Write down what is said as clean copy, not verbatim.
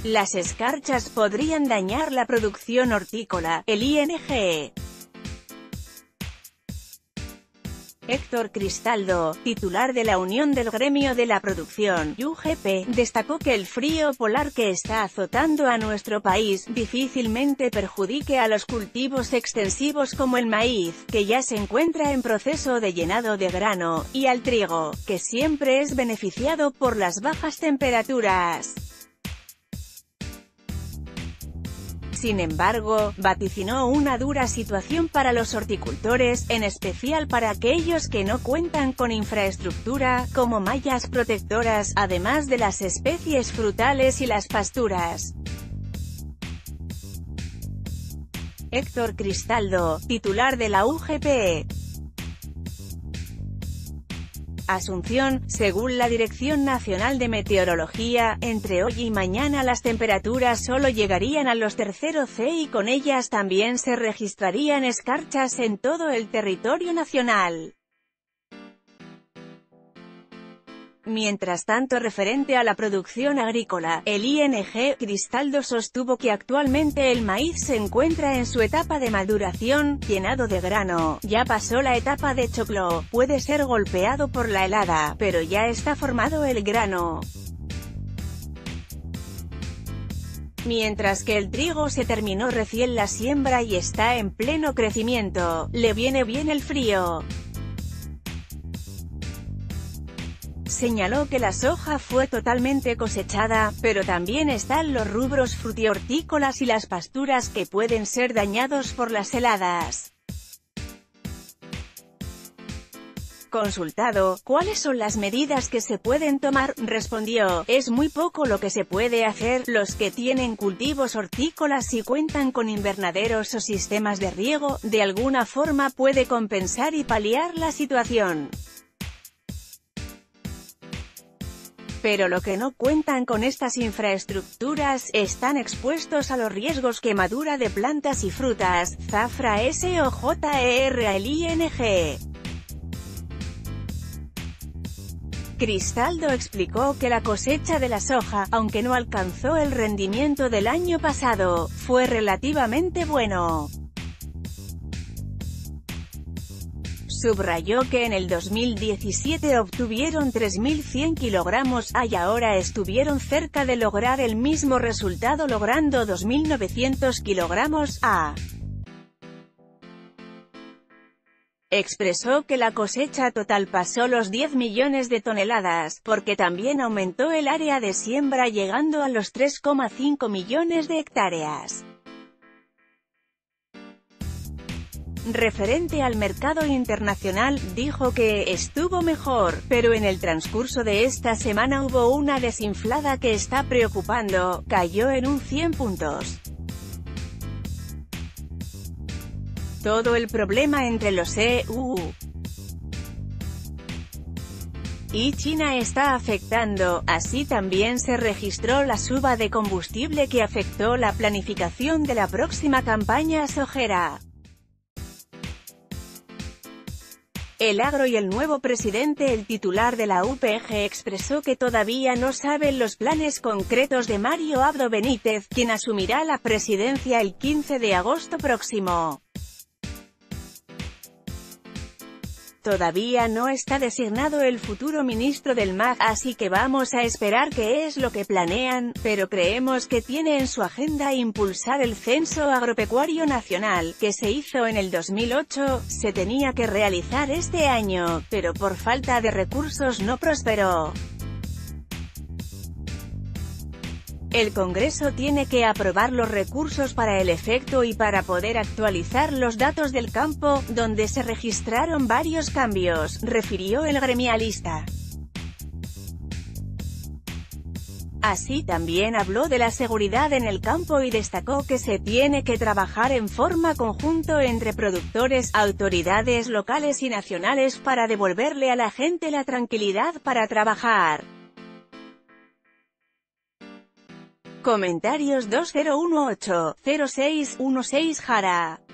Las escarchas podrían dañar la producción hortícola, el ING. Héctor Cristaldo, titular de la Unión del Gremio de la Producción, UGP, destacó que el frío polar que está azotando a nuestro país, difícilmente perjudique a los cultivos extensivos como el maíz, que ya se encuentra en proceso de llenado de grano, y al trigo, que siempre es beneficiado por las bajas temperaturas. Sin embargo, vaticinó una dura situación para los horticultores, en especial para aquellos que no cuentan con infraestructura, como mallas protectoras, además de las especies frutales y las pasturas. Héctor Cristaldo, titular de la UGP. Asunción, según la Dirección Nacional de Meteorología, entre hoy y mañana las temperaturas solo llegarían a los C y con ellas también se registrarían escarchas en todo el territorio nacional. Mientras tanto, referente a la producción agrícola, el ING, Cristaldo sostuvo que actualmente el maíz se encuentra en su etapa de maduración, llenado de grano, ya pasó la etapa de choclo, puede ser golpeado por la helada, pero ya está formado el grano. Mientras que el trigo se terminó recién la siembra y está en pleno crecimiento, le viene bien el frío. Señaló que la soja fue totalmente cosechada, pero también están los rubros frutihortícolas y las pasturas que pueden ser dañados por las heladas. Consultado, ¿cuáles son las medidas que se pueden tomar?, respondió, es muy poco lo que se puede hacer, los que tienen cultivos hortícolas y cuentan con invernaderos o sistemas de riego, de alguna forma puede compensar y paliar la situación. Pero lo que no cuentan con estas infraestructuras, están expuestos a los riesgos quemadura de plantas y frutas, zafra SOJER el ING. Cristaldo explicó que la cosecha de la soja, aunque no alcanzó el rendimiento del año pasado, fue relativamente bueno. Subrayó que en el 2017 obtuvieron 3.100 kilogramos y ahora estuvieron cerca de lograr el mismo resultado logrando 2.900 kilogramos a. Expresó que la cosecha total pasó los 10 millones de toneladas, porque también aumentó el área de siembra llegando a los 3,5 millones de hectáreas. Referente al mercado internacional, dijo que estuvo mejor, pero en el transcurso de esta semana hubo una desinflada que está preocupando, cayó en un 100 puntos. Todo el problema entre los EU y China está afectando, así también se registró la suba de combustible que afectó la planificación de la próxima campaña sojera. El agro y el nuevo presidente, el titular de la UPG, expresó que todavía no saben los planes concretos de Mario Abdo Benítez, quien asumirá la presidencia el 15 de agosto próximo. Todavía no está designado el futuro ministro del MAG, así que vamos a esperar qué es lo que planean, pero creemos que tiene en su agenda impulsar el Censo Agropecuario Nacional, que se hizo en el 2008, se tenía que realizar este año, pero por falta de recursos no prosperó. El Congreso tiene que aprobar los recursos para el efecto y para poder actualizar los datos del campo, donde se registraron varios cambios, refirió el gremialista. Así también habló de la seguridad en el campo y destacó que se tiene que trabajar en forma conjunta entre productores, autoridades locales y nacionales para devolverle a la gente la tranquilidad para trabajar. Comentarios 2018-0616 Jara.